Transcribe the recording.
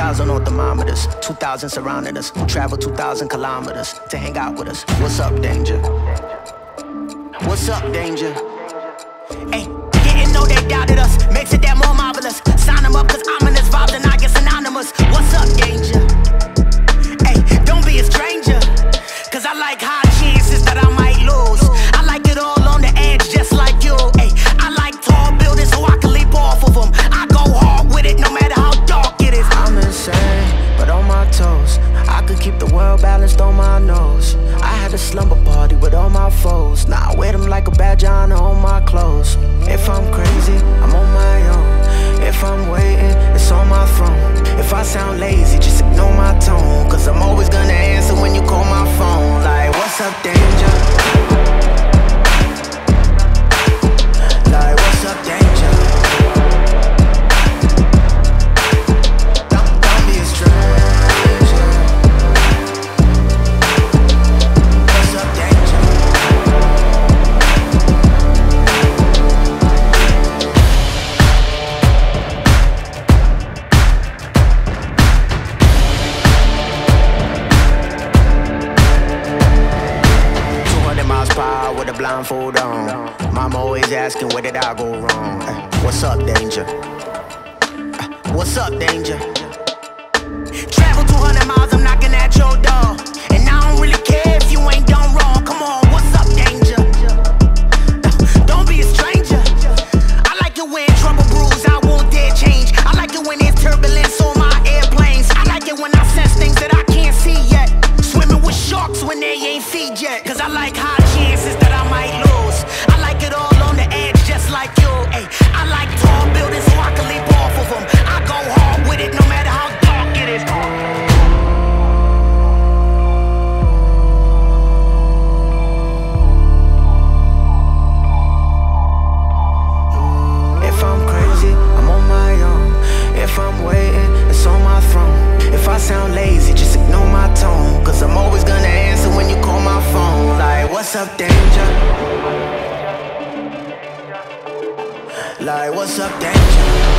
2,000 on thermometers, 2,000 surrounding us. Travel 2,000 kilometers to hang out with us. What's up, danger? What's up, danger? Hey, didn't know they doubted us. Makes it that more marvelous. Sign them up, cause ominous vibes and I get synonymous. What's up, danger? Hey, don't be a stranger, cause I like high chances that I might lose. I like it all on the edge, just like you. Hey, I like tall buildings so I can leap off of them. I go hard with it, no matter how dark it is. I'm insane, but on my toes. I could keep the world balanced on my nose. I had a slumber party with all my foes. Now I wear them like a badge of honor on my clothes. If I'm crazy, I'm on my own. If I'm waiting, it's on my throne. If I sound lazy, just ignore my tone, cause I'm always gonna answer when you call my phone. Like, what's up, danger? Like, what's up, danger? Don't be a stranger. What's up, danger? With a blindfold on. Mama always asking, where did I go wrong? What's up, danger? What's up, danger? Travel 200 miles, I'm knocking at your door. And I don't really care if you ain't done wrong. Come on, what's up, danger? Don't be a stranger. I like it when trouble brews, I won't dare change. I like it when there's turbulence on my airplanes. I like it when I sense things that I can't see yet. Swimming with sharks when they ain't feed yet. Cause I like high chances that I might lose. I like it all on the edge, just like you. Ay, I like tall buildings so I can leap off of them. I go hard with it, no matter how dark it is. If I'm crazy, I'm on my own. If I'm waiting, it's on my throne. If I sound lazy, just ignore my tone, cause I'm always gonna answer when you call my phone. Like, what's up, danger? Like, what's up, danger?